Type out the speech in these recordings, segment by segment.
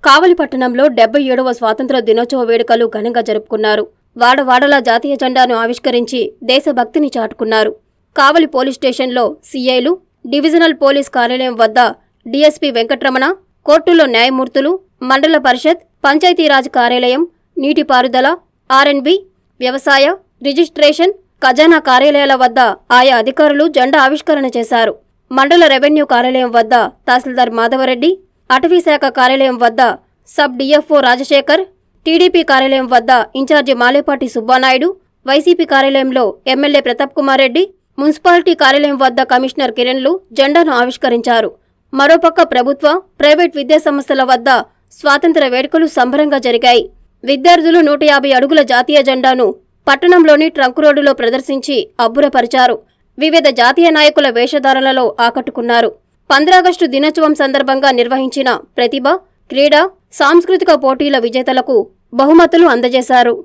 కావలి పట్టణంలో 77వ స్వాతంత్ర దినోత్సవ వేడుకలు ఘనంగా జరుపుకున్నారు. వాడవాడలా జాతీయ జెండాను ఆవిష్కరించి దేశభక్తిని చాటుకున్నారు. కావలి పోలీస్ స్టేషన్లో సీఐలు, డివిజనల్ పోలీస్ కార్యాలయం వద్ద డీఎస్పీ వెంకటరమణ, కోర్టులో న్యాయమూర్తులు, మండల పరిషత్, పంచాయతీరాజ్ కార్యాలయం, నీటిపారుదల, ఆర్ఎండ్బి, వ్యవసాయ, రిజిస్ట్రేషన్, ఖజానా కార్యాలయాల వద్ద ఆయా అధికారులు జెండా ఆవిష్కరణ చేశారు. మండల రెవెన్యూ కార్యాలయం వద్ద తహసీల్దార్ మాధవరెడ్డి, అటవీశాఖ కార్యాలయం వద్ద సబ్ డిఎఫ్ఓ రాజశేఖర్, టీడీపీ కార్యాలయం వద్ద ఇన్ఛార్జి మాలేపాటి సుబ్బానాయుడు, వైసీపీ కార్యాలయంలో ఎమ్మెల్యే ప్రతాప్ కుమార్ రెడ్డి, మున్సిపాలిటీ కార్యాలయం వద్ద కమిషనర్ కిరణ్లు జెండాను ఆవిష్కరించారు. మరోపక్క ప్రభుత్వ, ప్రైవేట్ విద్యాసంస్థల వద్ద స్వాతంత్ర వేడుకలు సంబరంగా జరిగాయి. విద్యార్థులు 150 అడుగుల జాతీయ జెండాను పట్టణంలోని ట్రంక్ రోడ్డులో ప్రదర్శించి అబ్బురపరిచారు. వివిధ జాతీయ నాయకుల వేషధారణలో ఆకట్టుకున్నారు. 15 ఆగస్టు దినోత్సవం సందర్భంగా నిర్వహించిన ప్రతిభ, క్రీడా, సాంస్కృతిక పోటీల విజేతలకు బహుమతులు అందజేశారు.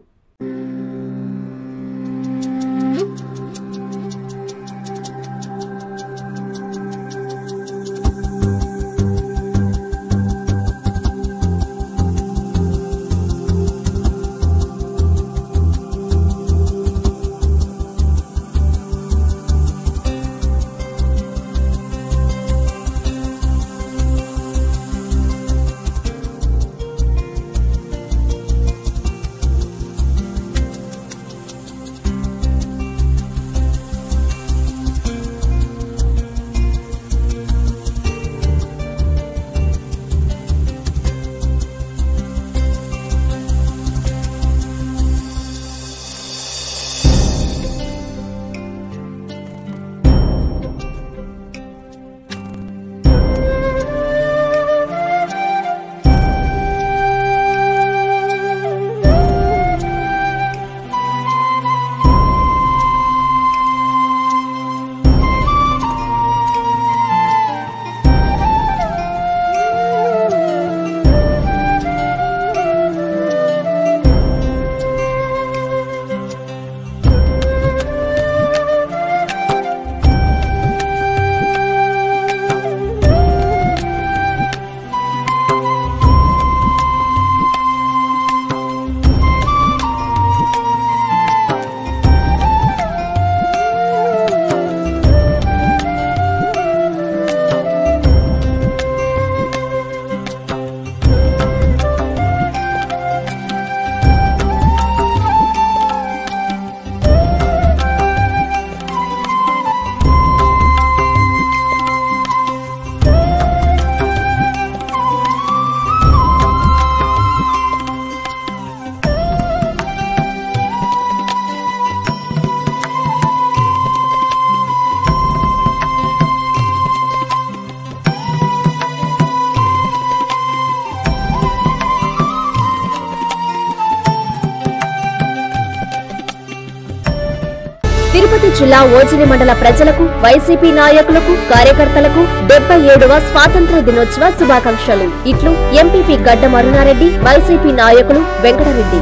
తిరుపతి జిల్లా ఓజిలి మండల ప్రజలకు, వైసీపీ నాయకులకు, కార్యకర్తలకు 77వ స్వాతంత్ర దినోత్సవ శుభాకాంక్షలు. ఇట్లు ఎంపీపీ గడ్డ మరునారెడ్డి, వైసీపీ నాయకులు వెంకటరెడ్డి.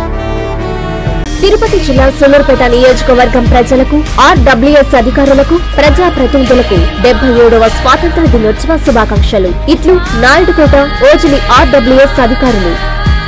తిరుపతి జిల్లా సూలూరుపేట నియోజకవర్గం ప్రజలకు, ఆర్డబ్ల్యూఎస్ అధికారులకు, ప్రజాప్రతినిధులకు 77వ స్వాతంత్ర దినోత్సవ శుభాకాంక్షలు. ఇట్లు నాయుడుపేట ఓజిలి ఆర్డబ్ల్యూఎస్ అధికారులు.